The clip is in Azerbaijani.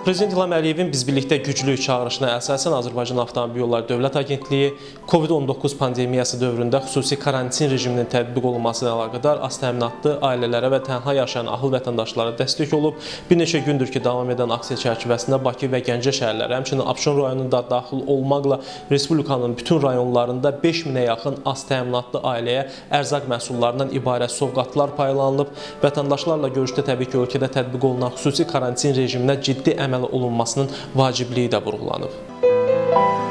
Prezident İlham Əliyevin Biz Birlikdə Güclüyük çağırışına əsasən Azərbaycan Avtomobil Yolları Dövlət Agentliyi COVID-19 pandemiyası dövründə xüsusi karantin rejiminin tətbiq olunması ilə əlaqədar az təminatlı ailələrə və tənha yaşayan ahıl vətəndaşlara dəstək olub. Bir neçə gündür ki, davam edən aksiya çərçivəsində Bakı və Gəncə şəhərləri, həmçinin Abşeron rayonunda daxil olmaqla Respublikanın bütün rayonlarında 5000-ə yaxın az təminatlı ailəyə ərzaq məhsullarından ibarət sovqatlar paylanılıb. Vətəndaşlarla görüşdə təbii ki, ölkədə tətbiq olunan xüsusi karantin rejiminə ciddi əməl olunmasının vacibliyi də vurğulanıb.